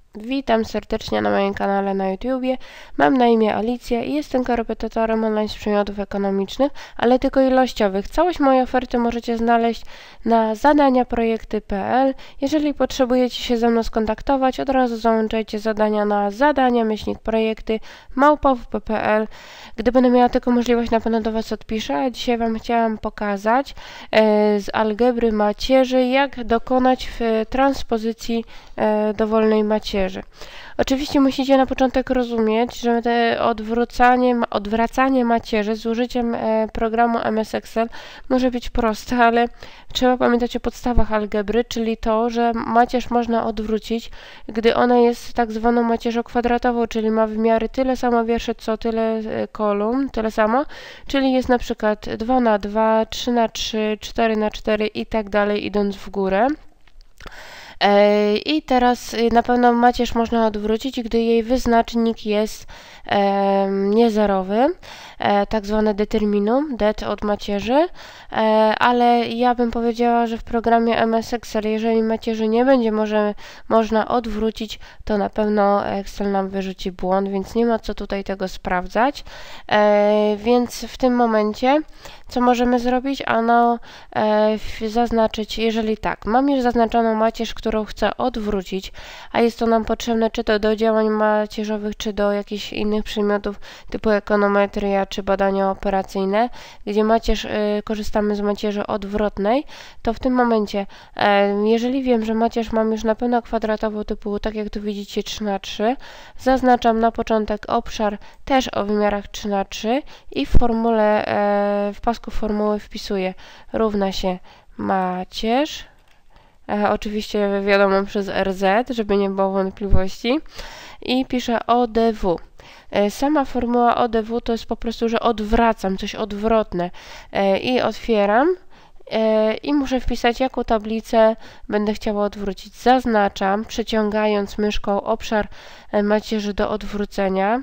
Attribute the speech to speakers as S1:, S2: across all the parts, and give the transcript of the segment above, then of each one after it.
S1: Witam serdecznie na moim kanale na YouTubie. Mam na imię Alicja i jestem korepetytorem online z przedmiotów ekonomicznych, ale tylko ilościowych. Całość mojej oferty możecie znaleźć na zadaniaprojekty.pl. Jeżeli potrzebujecie się ze mną skontaktować, od razu załączajcie zadania na zadania-projekty@wp.pl. Gdy będę miała tylko możliwość, na pewno do Was odpiszę, a dzisiaj Wam chciałam pokazać z algebry macierzy, jak dokonać transpozycji dowolnej macierzy. Oczywiście musicie na początek rozumieć, że odwracanie macierzy z użyciem programu MS Excel może być proste, ale trzeba pamiętać o podstawach algebry, czyli to, że macierz można odwrócić, gdy ona jest tak zwaną macierzą kwadratową, czyli ma wymiary tyle samo wierszy, co tyle kolumn, tyle samo, czyli jest na przykład 2 na 2, 3 na 3, 4 na 4 i tak dalej, idąc w górę. I teraz na pewno macierz można odwrócić, gdy jej wyznacznik jest niezerowy, tak zwane determinum, det od macierzy, ale ja bym powiedziała, że w programie MS Excel, jeżeli macierzy nie będzie można odwrócić, to na pewno Excel nam wyrzuci błąd, więc nie ma co tutaj tego sprawdzać. Więc w tym momencie co możemy zrobić? Ano zaznaczyć, jeżeli tak, mam już zaznaczoną macierz, którą chcę odwrócić, a jest to nam potrzebne czy to do działań macierzowych, czy do jakichś innych przedmiotów typu ekonometria, czy badania operacyjne, gdzie korzystamy z macierzy odwrotnej, to w tym momencie, jeżeli wiem, że macierz mam już na pewno kwadratową typu, tak jak tu widzicie, 3 na 3, zaznaczam na początek obszar też o wymiarach 3 na 3 i w formule, w pasku formuły wpisuję równa się macierz, oczywiście wiadomo przez RZ, żeby nie było wątpliwości, i piszę ODW. Sama formuła ODW to jest po prostu, że odwracam, coś odwrotne i otwieram i muszę wpisać, jaką tablicę będę chciała odwrócić. Zaznaczam, przeciągając myszką obszar macierzy do odwrócenia,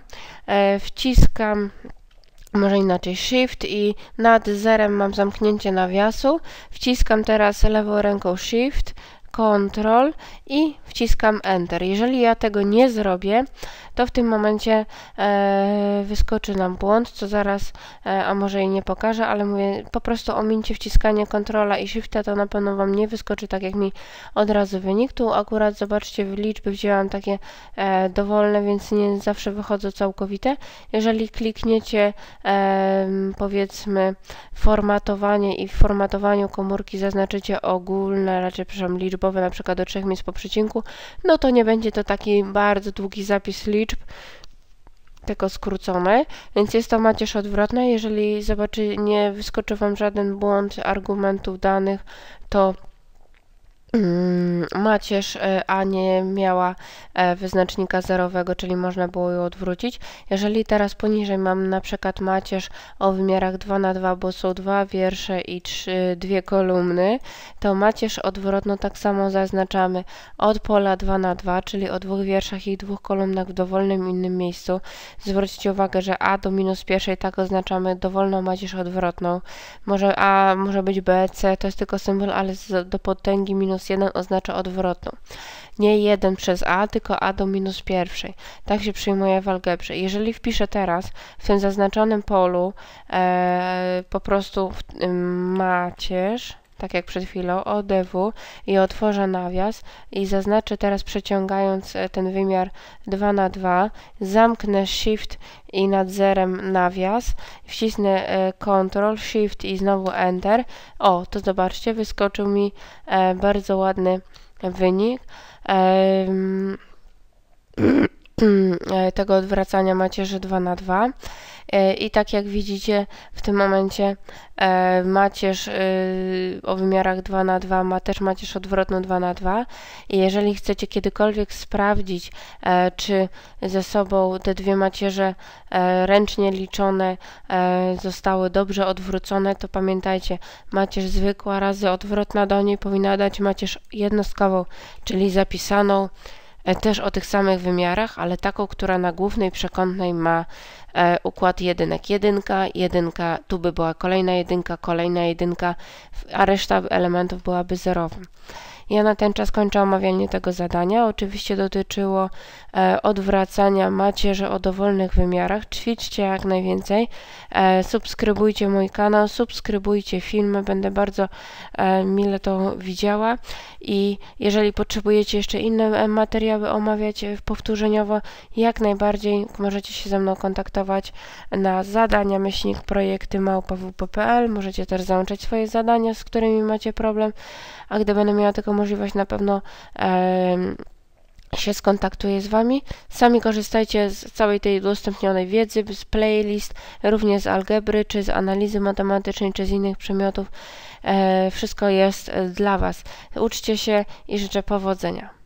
S1: wciskam, może inaczej, Shift i nad zerem mam zamknięcie nawiasu, wciskam teraz lewą ręką Shift, Ctrl i wciskam Enter. Jeżeli ja tego nie zrobię, to w tym momencie wyskoczy nam błąd, co zaraz, a może i nie pokażę, ale mówię, po prostu omińcie wciskanie Ctrla i Shifta, to na pewno Wam nie wyskoczy tak jak mi od razu wynik. Tu akurat zobaczcie, w liczby wzięłam takie dowolne, więc nie zawsze wychodzą całkowite. Jeżeli klikniecie powiedzmy formatowanie i w formatowaniu komórki zaznaczycie ogólne, raczej przepraszam, liczbowe, na przykład do 3 miejsc po przecinku, no to nie będzie to taki bardzo długi zapis liczb, tylko skrócone, więc jest to macierz odwrotna. Jeżeli nie wyskoczy Wam żaden błąd argumentów danych, to macierz A nie miała wyznacznika zerowego, czyli można było ją odwrócić. Jeżeli teraz poniżej mam na przykład macierz o wymiarach 2 na 2, bo są 2 wiersze i 2 kolumny, to macierz odwrotną tak samo zaznaczamy od pola 2 na 2, czyli o 2 wierszach i 2 kolumnach w dowolnym innym miejscu. Zwróćcie uwagę, że A do -1, tak oznaczamy dowolną macierz odwrotną. Może A, może być B, C, to jest tylko symbol, ale do potęgi -1 oznacza odwrotną. Nie 1 przez A, tylko A do -1. Tak się przyjmuje w algebrze. Jeżeli wpiszę teraz w tym zaznaczonym polu po prostu macierz, tak jak przed chwilą, ODW, i otworzę nawias i zaznaczę teraz, przeciągając ten wymiar 2 na 2, zamknę Shift i nad zerem nawias, wcisnę Ctrl, Shift i znowu Enter. O, to zobaczcie, wyskoczył mi bardzo ładny wynik tego odwracania macierzy 2 na 2. I tak jak widzicie, w tym momencie macierz o wymiarach 2 na 2 ma też macierz odwrotną 2 na 2. I jeżeli chcecie kiedykolwiek sprawdzić, czy ze sobą te dwie macierze ręcznie liczone zostały dobrze odwrócone, to pamiętajcie, macierz zwykła razy odwrotna do niej powinna dać macierz jednostkową, czyli zapisaną też o tych samych wymiarach, ale taką, która na głównej przekątnej ma układ jedynek. Jedynka, tu by była kolejna jedynka, a reszta elementów byłaby zerowym. Ja na ten czas kończę omawianie tego zadania. Oczywiście dotyczyło odwracania macierzy o dowolnych wymiarach. Ćwiczcie jak najwięcej. Subskrybujcie mój kanał, subskrybujcie filmy. Będę bardzo mile to widziała. I jeżeli potrzebujecie jeszcze inne materiały omawiać powtórzeniowo, jak najbardziej możecie się ze mną kontaktować na zadania@projekty@wp.pl. Możecie też załączać swoje zadania, z którymi macie problem, a gdy będę miała taką możliwość, na pewno się skontaktuję z Wami. Sami korzystajcie z całej tej udostępnionej wiedzy, z playlist, również z algebry, czy z analizy matematycznej, czy z innych przedmiotów. Wszystko jest dla Was. Uczcie się i życzę powodzenia.